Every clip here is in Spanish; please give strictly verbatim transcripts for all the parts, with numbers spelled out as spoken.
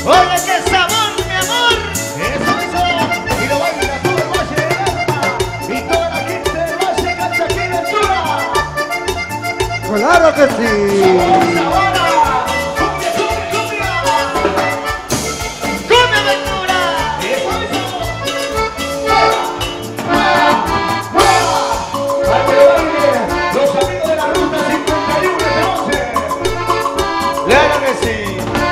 Oye, qué sabor, mi amor. Eso, eso. Y lo baila todo el Valle del Alma. Y toda la gente del Valle canta aquí en altura. ¡Claro que sí! ¡Sabor, sabor! ¡Cumbia, cumbia, cumbia! ¡Come aventura! Eso, eso. ¡Mueva, mueva! Para que lo bailen los amigos de la Ruta cincuenta y uno esta noche. ¡Claro que sí!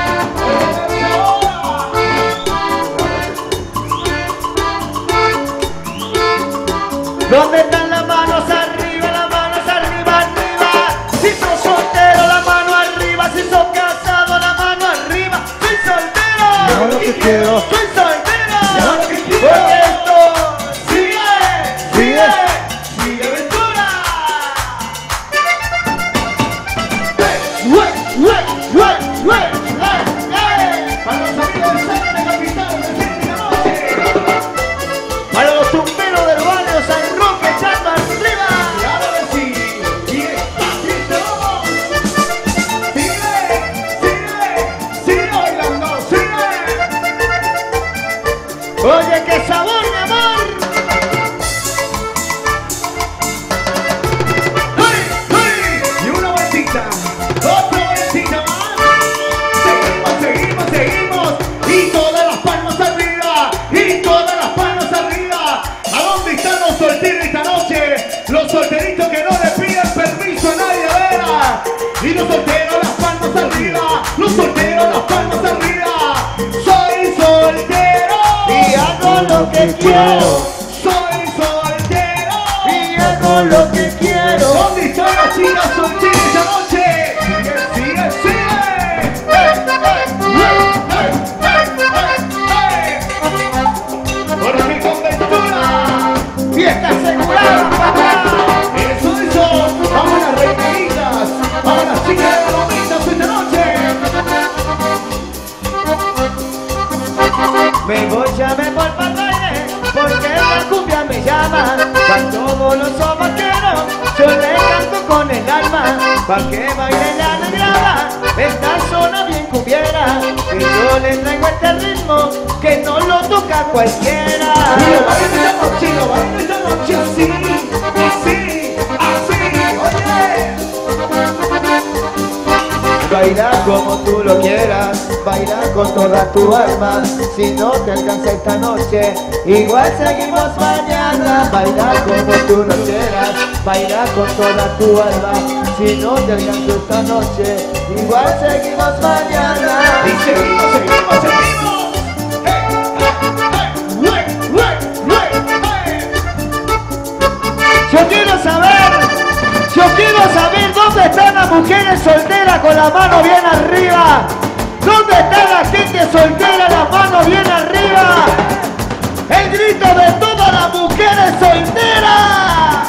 ¿Dónde están las manos arriba, las manos arriba, arriba? Si sos soltero, la mano arriba. Si sos casado, la mano arriba. Soy soltero. Yo lo que quiero. Soy soltero. Yo lo que quiero. Porque esto sigue, Sigue. sigue, sigue aventura. Para los amigos de Santa Capital, de City Noche. Para los tumberos del barrio San Roque, echando arriba. Claro que sí. Y despacito. Sigue, sigue, sigue bailando, sigue. Oye, qué sabor, mi amor. ¡Hey, hey! Y una vueltita, otra vueltita más. Seguimos, seguimos, seguimos. Y todas las palmas arriba. Y todas las palmas arriba. ¿A dónde están los solteros esta noche? Los solteritos que no le piden permiso a nadie, a ver. Y los solteros las palmas arriba. Los solteros las palmas arriba. Soy soltero. Y hago lo que quiero. Soy soltero. Y hago lo que quiero. ¿Dónde están las chicas solteras esta noche? Sigue, sigue, sigue. ¡Hey, hey, hey, hey, hey! Jorge Conventura. Fiesta asegurada, papá. Eso, eso. Vamos a las reinitas. Vamos a las chicas de la lomita esta noche. Me voy, ya me voy para el baile, porque la cumbia me llama. Pa' todos los sobaqueros, yo le canto con el alma. Pa' que baile la negrada, esta zona bien cumbiera. Y yo le traigo este ritmo, que no lo toca cualquiera. Y lo baila esta noche, lo baila esta noche así. Así, así. Oye. Baila como tú lo quieras, baila con toda tu alma. Si no te alcanza esta noche, igual seguimos mañana. Baila como tú lo quieras, baila con toda tu alma. Si no te alcanza esta noche, igual seguimos mañana. Y seguimos, seguimos, seguimos. Hey, hey, hey, hey, hey. Yo quiero saber, yo quiero saber dónde están las mujeres solteras con la mano bien arriba. ¿Dónde está la gente soltera, la mano bien arriba? El grito de todas las mujeres solteras.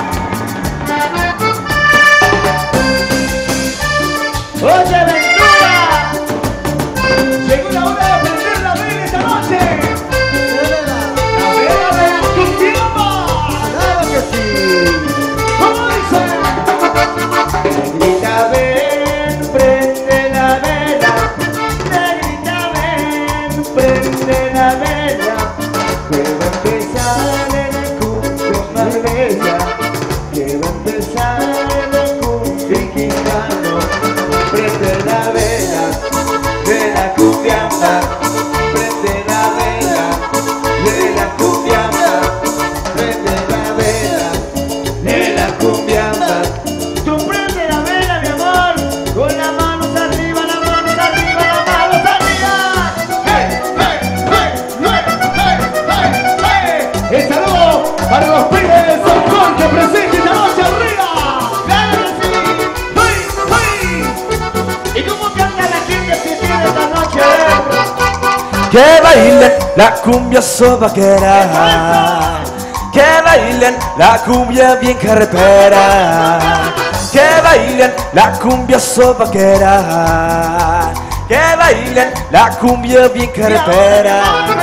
Oye, Ventura. Llegó la hora de aprender la vela esta noche. La vela de tu tiempo. ¡Claro que sí! ¿Cómo dice? Negrita, ven, prende la vela. Negrita, ven, prende la vela. Que va a empezar el cumbia más bella. Que va a empezar el cumbia gitano. Prende la vela de la cumbiamba. Prende la vela de la cumbiamba. Prende la vela de la cumbiamba. Tú prende la vela, mi amor, con las manos arriba, las manos arriba, las manos arriba. ¡Hey, hey, hey, hey, hey, hey, hey! El saludo para los pibes de San Juan que presenten esta noche arriba. ¡Claro que sí! ¡Hey, hey! ¿Y cómo canta la gente si tiene esta noche? Que bailen la cumbia sobaquera, que bailen la cumbia bien carretera, que bailen la cumbia sobaquera, que bailen la cumbia bien carretera.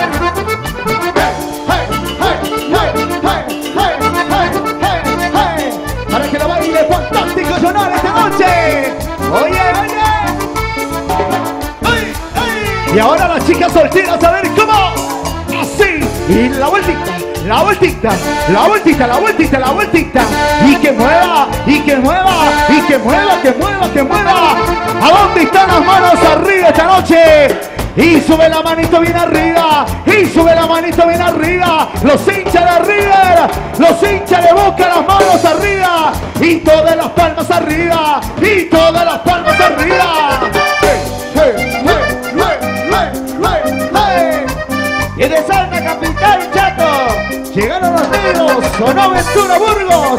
¡Hey, hey, hey, hey, hey, hey, hey! Para que lo baile fantástico sonar esta noche. Oye, oye. ¡Hey, hey! Y ahora la todas las chicas solteras, a ver cómo. Así. Y la vueltita, la vueltita, la vueltita, la vueltita, la vueltita. Y que mueva, y que mueva, y que mueva, que mueva, que mueva. ¿A dónde están las manos arriba esta noche? Y sube la manito bien arriba, y sube la manito bien arriba. Los hinchas de River, los hinchas de Boca, las manos arriba. Y todas las palmas arriba, y todas las palmas arriba. Hey, hey, hey, hey, hey, hey. Y de Salta Capital, chato. Llegaron los negros, sonó Ventura Burgos.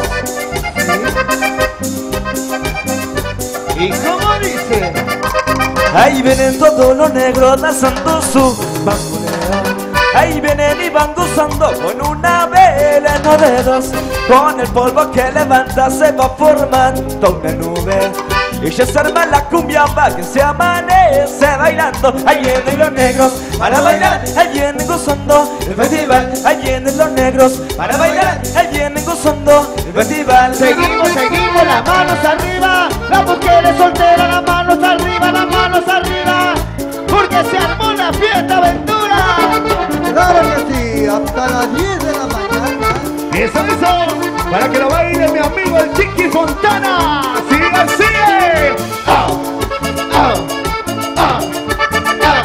¿Y cómo dice? Ahí vienen todos los negros danzando su bamboleo. Ahí vienen y van gozando con una vela en los dedos. Con el polvo que levanta se va formando una nube. Y ya se arma la cumbia para que se amanece bailando. Ahí vienen los negros para bailar, ahí vienen gozando el festival. Ahí vienen los negros para bailar, ahí vienen gozando el festival. Seguimos, seguimos, las manos arriba. Las mujeres solteras, las manos arriba, las manos arriba. Porque se armó la fiesta aventura. Claro que sí, hasta las diez de la mañana. Eso, eso, para que lo baile mi amigo el Chiqui Fontana. Sigue, sigue. Ah, ah, ah, ah,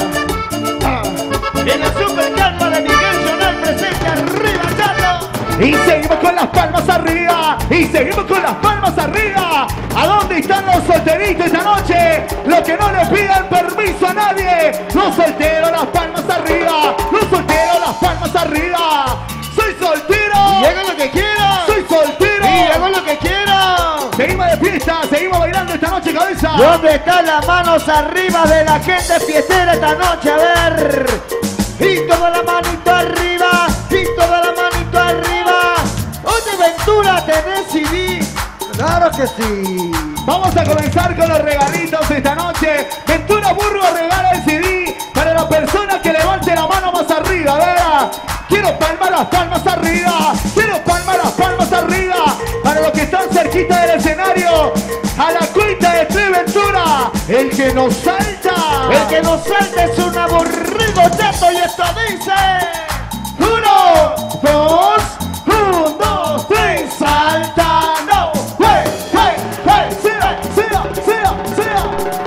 ah. En la super calma de Miguel Jonal presente arriba, chato. Y seguimos con las palmas arriba, y seguimos con las palmas arriba. ¿A dónde están los solteritos esta noche? Los que no le pidan permiso a nadie. Los solteros, las palmas arriba. Los solteros, las palmas arriba. Soy soltero. Y hago lo que quiero. Soy soltero. Y hago lo que quiero. Seguimos de fiesta, seguimos bailando esta noche, cabeza. ¿Dónde están las manos arriba de la gente fiestera esta noche? A ver. Y toda la manito arriba. Y toda la manito arriba. Oye, Ventura, tenés C D. Claro que sí. Vamos a comenzar con los regalitos esta noche. Ventura Burgos regala el C D para la persona que levante la mano más arriba, ¿verdad? Quiero palmar las palmas arriba. Quiero palmar las palmas arriba. Para los que están cerquita del escenario. A la cuenta de tres, Ventura. El que nos salta. El que nos salta es un aburrido chato y esto dice. Uno, dos, un, dos, tres, salta. No. Hey, hey, hey, sea, sea, sea, sea.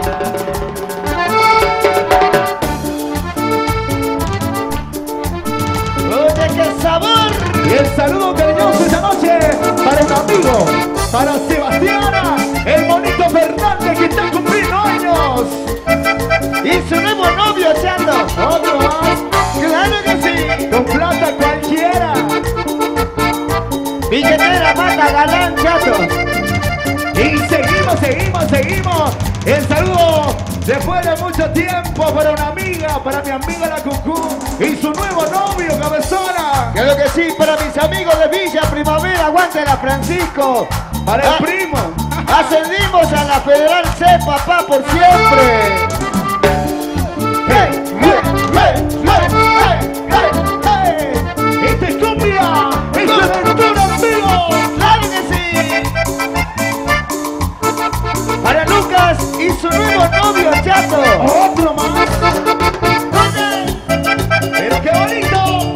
Oye, qué sabor. Y el saludo cariñoso esta noche para un amigo, para Sebastiana, el bonito Fernández que está cumpliendo años. Y su nuevo novio, chato. Otro más, Claro que sí. con plata cualquiera. Billetera mata galán, chato. Y seguimos, seguimos, seguimos. El saludo después de mucho tiempo para una amiga, para mi amiga la Cucú y su nuevo novio, cabezona. Claro que sí, para mis amigos de Villa Primavera, aguántela, Francisco. Para el Ah, primo. Ascendimos a la Federal C, papá, por siempre. ¡Hey, hey, hey, hey, hey, hey! ¡Este es cumbia! ¡Este es Ventura en vivo! ¡Claro que sí! Para Lucas y su nuevo novio, chato. ¡Otro más! ¡Pero qué bonito!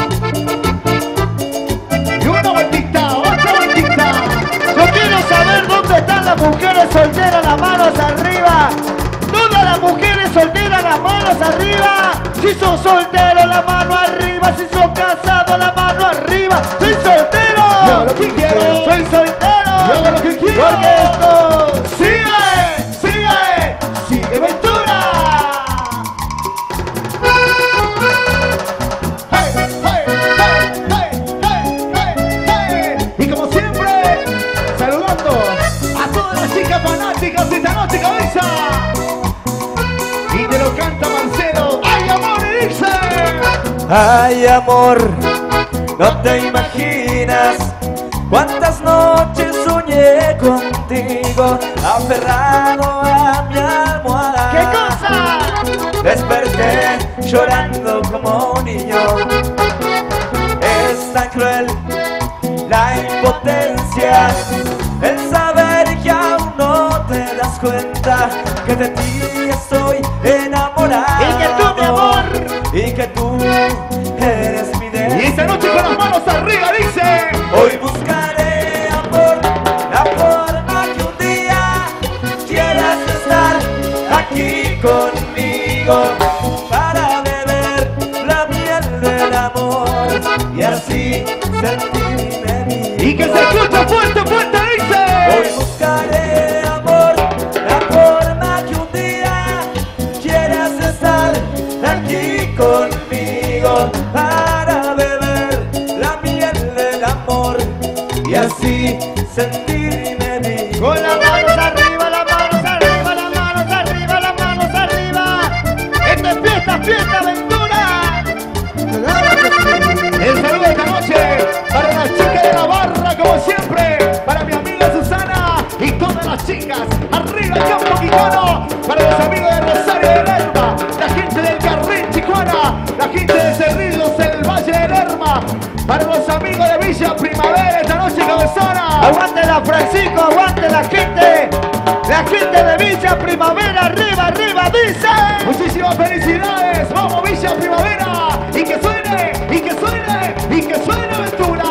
Y una vueltita, otra vueltita. Yo quiero saber dónde están las mujeres solteras, las manos arriba. Todas las mujeres solteras, las manos arriba. Si son solteros, la mano arriba. Si son casados, la mano arriba. Soy soltero. Yo hago lo que quiero. Soy soltero. Yo hago lo que quiero. Porque esto ¡Sigue! ¡Sigue! ¡Sigue Ventura! ¡Hey, hey, hey, hey, hey, hey, hey! Y como siempre, saludando a todas las chicas fanáticas de esta noche, cabeza. Y te lo canta Marcelo. ¡Ay, amor! Y dice. Ay, amor, no te imaginas cuántas noches soñé contigo, aferrado a mi almohada. ¿qué cosa? Desperté llorando como un niño. Es tan cruel la impotencia, el saber que aún no te das cuenta que de ti estoy enamorado. Y que tú, mi amor, y que tú eres mi destino. Y esta noche con las manos arriba dice: hoy buscaré amor, la forma que un día quieras estar aquí conmigo para beber la miel del amor y así sentirme vivo. y que se escucha fuerte, fuerte dice: hoy buscaré amor, la forma que un día quieras estar aquí conmigo para beber la miel del amor y así sentirme vivo. Con las manos arriba, las manos arriba, las manos arriba, las manos arriba. Esta es fiesta, fiesta, aventura. el saludo de esta noche para las chicas de la barra, como siempre, para mi amiga Susana y todas las chicas. Arriba el campo quijano, para los amigos de Rosario de Lerma, la gente del Carril Chicuana, la gente de Cerrillos, el Valle de Lerma, para los amigos de Villa Primavera esta noche, cabezona. Aguante la Francisco, aguante la gente. La gente de Villa Primavera, arriba, arriba, dice. Muchísimas felicidades, vamos Villa Primavera, y que suene, y que suene, y que suene aventura.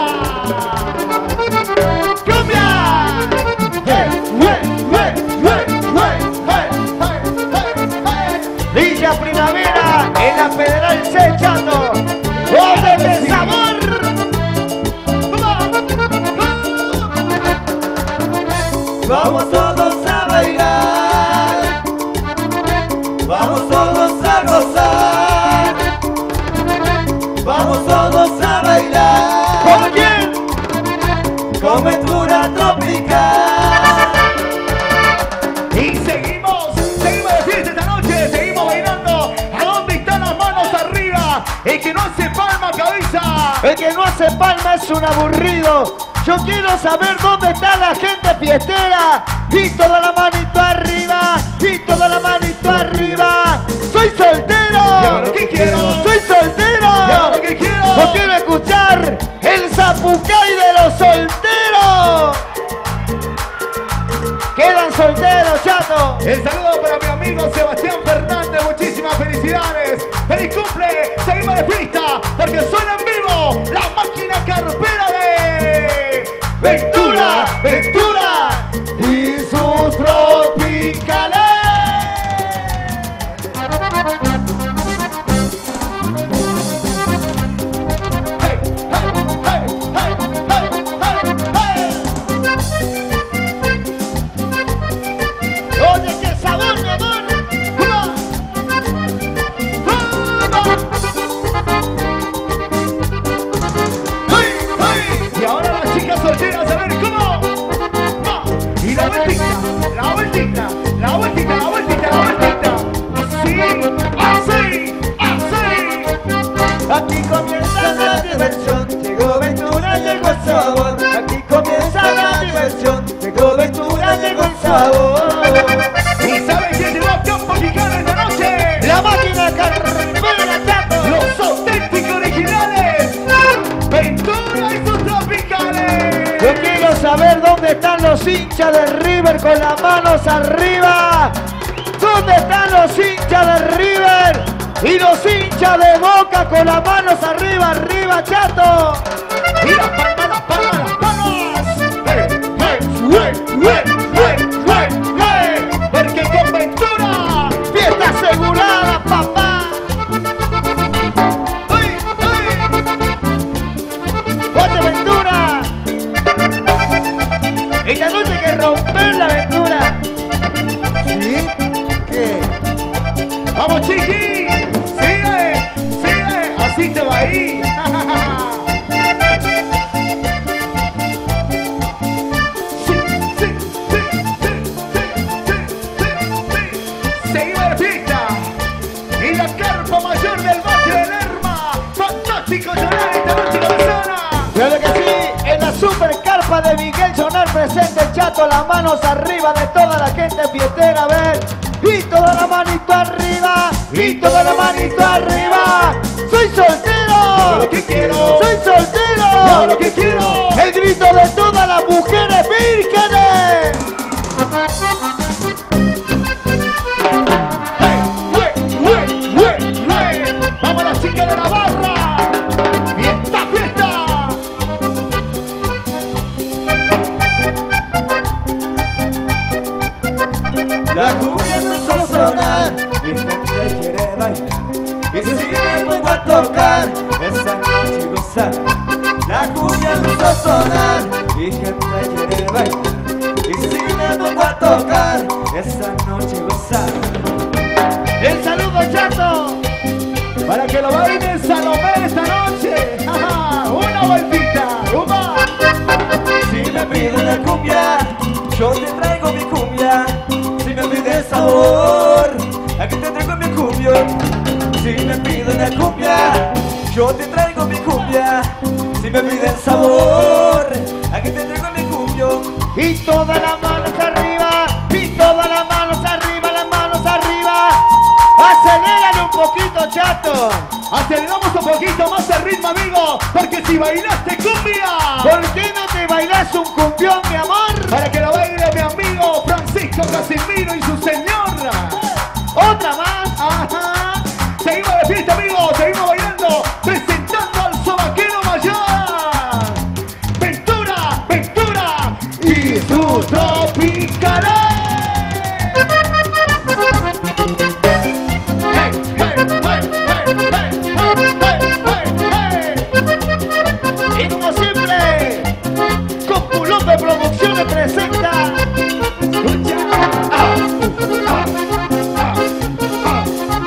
¡Cumbia! ¡Hey, hey, hey, hey, hey, hey, hey, hey! Villa Primavera, en la Federal C, Chato. ¡Orden de sabor! Vamos todos a bailar, vamos todos a gozar, vamos todos a bailar. ¿Con quién? Con Ventura Tropical. Y seguimos, seguimos de fiesta esta noche, seguimos bailando. ¿A dónde están las manos arriba? El que no hace palma, cabeza. El que no hace palma es un aburrido. Yo quiero saber dónde está la gente fiestera. Y toda la manito arriba, y toda la manito arriba. Soy soltero. Y ahora que quiero, Soy soltero. y ahora que quiero. No quiero escuchar el zapucay de los solteros. Quedan solteros, chato. El saludo para mi amigo Sebastián Fernández, muchísimas felicidades. ¡Feliz cumple! Seguimos de fiesta, porque suena en vivo la máquina carpera de Ventura, Ventura y sus tropicales. Hey, hey, hey, hey, hey, hey. Oye, qué sabor, mi amor. Y ahora las chicas solteras, a ver cómo va. Y la vueltita, la vueltita, la vueltita, la vueltita, la vueltita. Así, así, así. Aquí comienza la diversión, llegó Ventura, llegó el sabor. Aquí comienza la diversión, llegó Ventura, llegó el sabor. ¿Y saben quién llegó a Campo Quijano esta noche? La máquina carpera, chato. Los auténticos originales, Ventura y sus tropicales. Yo quiero saber dónde están los hinchas de River con las manos arriba. ¿Dónde están los hinchas de River? Y los hinchas de Boca con las manos arriba, arriba, chato. Y las palmas, las palmas, las palmas. Hey, hey, hey, hey, hey, hey, hey. Porque con Ventura, Fiesta asegurada, papá. ¡ay, ay! ¡Oye, Ventura! Esta noche hay que romper la Ventura. ¿Sí? ¿Qué? ¡Vamos, chiqui! ¡Sigue! ¡Sigue! ¡Así te va a ir! Sí, sí, sí, sí, sí, sí, sí, sí. Seguimos de fiesta. Y la carpa mayor del Valle de Lerma. ¡Fantástico llorar esta noche, cabezona! Claro que sí, en la super carpa de Miguel Sonar presente el chato, las manos arriba de toda la gente fiestera, a ver. Y toda la manito arriba, y toda la manito arriba. Soy soltero, Lo que quiero. soy Yo soltero. lo que quiero. El grito de todas las mujeres vírgenes. ¡Hey, hey, hey, hey, hey! ¡Vamos las chica de la barra. ¡Fiesta, fiesta! La cumbia empezó a sonar, mi gente quiere bailar. Y si me pongo a tocar, esa noche gozar. La cumbia empezó a sonar, mi gente quiere bailar. Y si me pongo a tocar, esa noche gozar. El saludo chato para que lo baile Salomé esta noche. Ajá, una vueltita, una. Si me pide una cumbia, yo te traigo mi cumbia. Si me pide sabor, aquí te traigo mi cumbia. Si me pide una cumbia, yo te traigo mi cumbia. Si me piden sabor, aquí te traigo mi cumbia. Y todas las manos arriba, y todas las manos arriba, las manos arriba. Acelérale un poquito, chato. Aceleramos un poquito más el ritmo, amigo, porque si bailaste cumbia, ¿Por qué no te bailas un cumbión, mi amor? para que lo baile mi amigo Francisco Casimiro y su señora. Otra más. Ajá. Seguimos de fiesta, amigos, seguimos bailando, presentando al sobaquero mayor. Ventura, Ventura y su Tropicalé. Hey, hey, hey, hey, hey, hey, hey, hey. Y como siempre, Copulón de Producciones presenta. Escucha. Ah, uh, ah, ah, ah,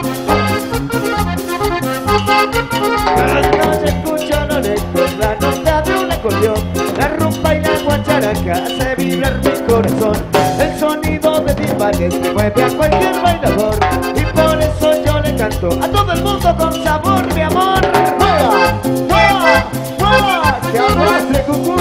Cuando se escucha lo lejos la nota de un acordeón, la rumba y la guacharaca hace vibrar mi corazón. El sonido de timbales que mueve a cualquier bailador, y por eso yo le canto a todo el mundo con sabor, mi amor. ¡Mueva! ¡Mueva! ¡Mueva! ¡Que arrastre, cucú!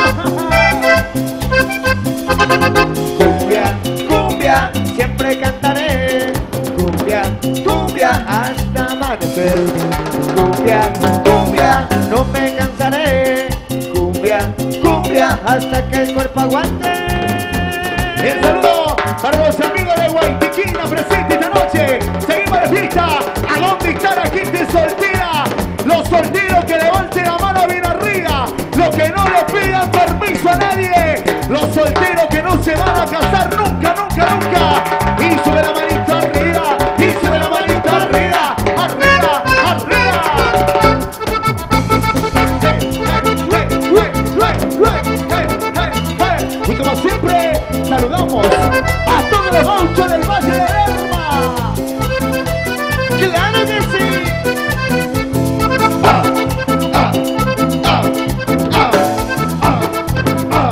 Cumbia, cumbia, siempre cantaré. Cumbia, cumbia, hasta amanecer. Cumbia, cumbia, no me cansaré. Cumbia, cumbia, hasta que el cuerpo aguante. El saludo para los amigos de Guaytiquina presentes esta noche. Seguimos de fiesta. ¿A dónde está la gente soltera? Los solteros que levanten la mano bien arriba. Los que no le pidan permiso a nadie. Los solteros que no se van a casar nunca, nunca, nunca. Y sube la manita arriba. Y sube la manita arriba. Arriba, arriba. Y como siempre, saludamos a todos los gauchos del Valle de Lerma. ¡Claro que sí! Ah, ah, ah, ah, ah, ah.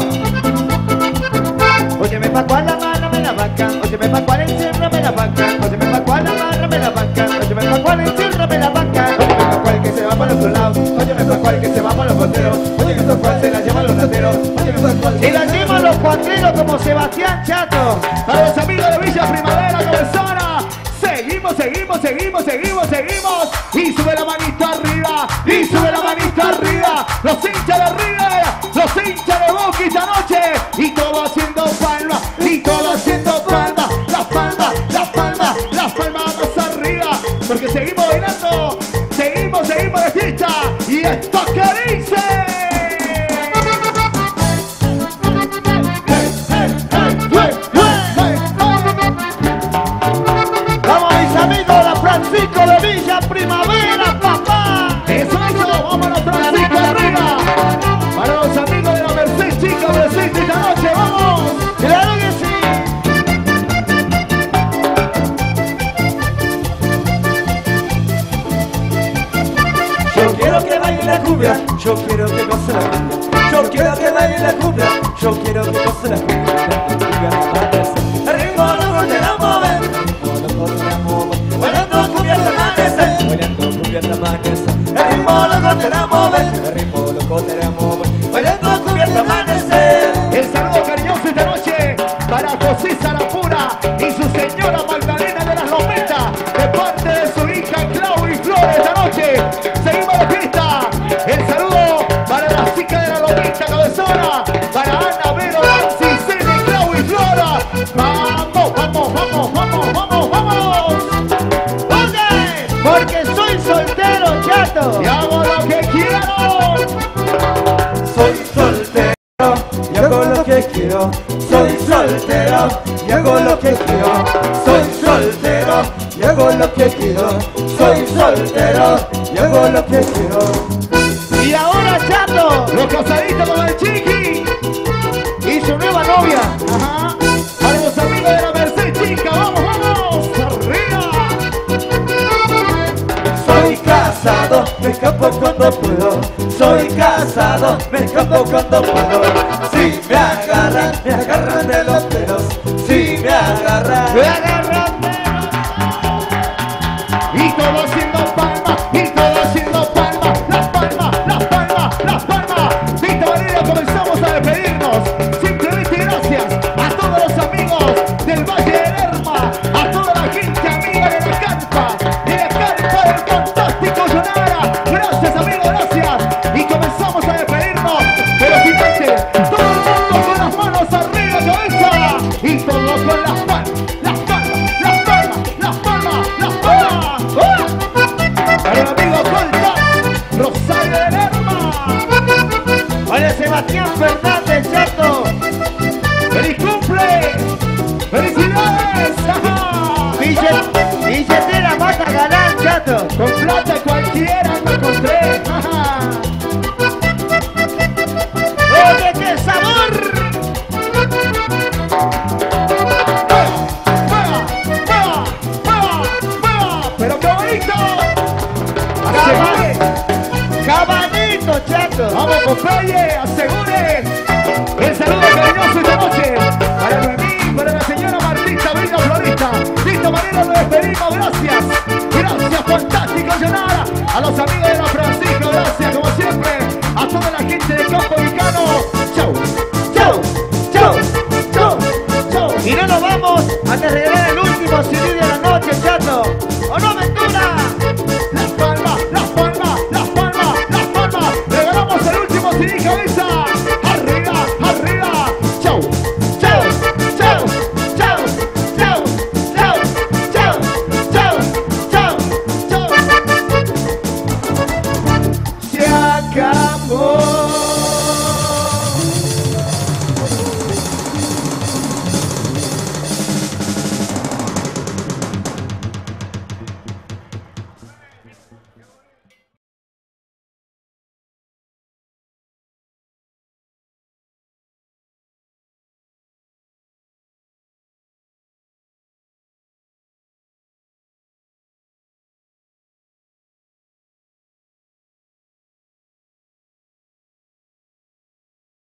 Óyeme pa' cuál la mano me la vaca, óyeme pa' cuál encierro me la vaca, óyeme pa' cuál la barra me la vaca, óyeme pa' cuál encierro me la vaca, óyeme pa' cuál que se va para el otro lado, óyeme pa' cuál que se va para los boteros, óyeme pa' cuál se la llevan los lateros, óyeme pa' cuál se la llevan los cuatreros como Sebastián Chato. Para los amigos de Villa Primavera, Cabezona, seguimos, seguimos, seguimos, seguimos, seguimos. Y sube la manita arriba, y sube la manita arriba. Los hinchas de River, los hinchas de Boca esta noche. Y todo haciendo palma, y todo haciendo palma. Las palmas, las palmas, las palmas más arriba. Porque seguimos bailando, seguimos, seguimos de fiesta. Y esto que dice. Vamos mis amigos, la Francisco de Villa Primavera, papá. Eso, eso, vámonos Francisco arriba. Para los amigos de la Merced Chica presente esta noche, vamos. Claro que sí. Yo quiero que baile la cumbia, yo quiero que goce la cumbia. Yo quiero que baile la cumbia, yo quiero que goce la cumbia. El ritmo loco te la mueve, el ritmo loco te la mueve. Bailando cumbia hasta amanecer, bailando cumbia hasta amanecer. El ritmo loco te la mueve, el ritmo loco te la mueve. Bailando cumbia hasta amanecer. El saludo cariñoso esta noche para José Sarapura y su señora Magdalena de las Lometas, de parte de su hija Clau y Flores esta noche. Seguimos de fiesta. El saludo para la chica de la Lomita Cabezona, para Ana, Vero, Nancy, Cene, Clau y Flora. Vamos, vamos, vamos, vamos, vamos, vamos. Oye, porque soy soltero ya. chato. y hago lo que quiero. Soy soltero y hago lo que quiero. Soy soltero y hago lo que quiero. Soy soltero y hago lo que quiero. Soy soltero y hago lo que quiero. Y ahora, chato, Los casaditos con el chiqui. y su nueva novia. Ajá. Para los amigos de la Merced, chica, vamos, vamos. Arriba. Soy casado, me escapo cuando puedo. Soy casado, me escapo cuando puedo. Si me agarran, me agarran de los pelos. Si me agarran, Me agarran de Y todo haciendo palmas, y todo haciendo palmas, las palmas, las palmas, las palmas. De esta manera comenzamos a despedirnos. Simplemente gracias a todos los amigos del Valle de Lerma, a toda la gente amiga de la carpa, de la carpa del fantástico Yonara. Gracias amigos, gracias. Y comenzamos a despedirnos. Pero fíjate, todo el mundo con las manos arriba, cabeza. Y todo con las palmas, las palmas, las palmas, las palmas, las palmas. Para el amigo Colta, Rosario de Lerma. Para Sebastián Fernández, chato. ¡Feliz cumple! ¡Felicidades! ¡Ajá! Billet- Billetera mata galán, chato. Con plata cualquiera me encontré. ¡Ajá! ¡Oye, qué sabor! ¡Mueva! ¡Mueva! ¡Mueva! ¡Mueva! ¡Pero qué bonito! ¡Asegure! Cabanito, chato. ¡Vamos, Popeye! ¡Asegure! El saludo cariñoso esta noche para Noemí, para la señora Martita Brina Florista. De esta manera nos despedimos. Gracias. Gracias, fantástico Yonara. A los amigos de la Francisco, gracias como siempre. A toda la gente de Campo Vicano. Chau, chau, chau, chau, chau. Y no nos vamos antes de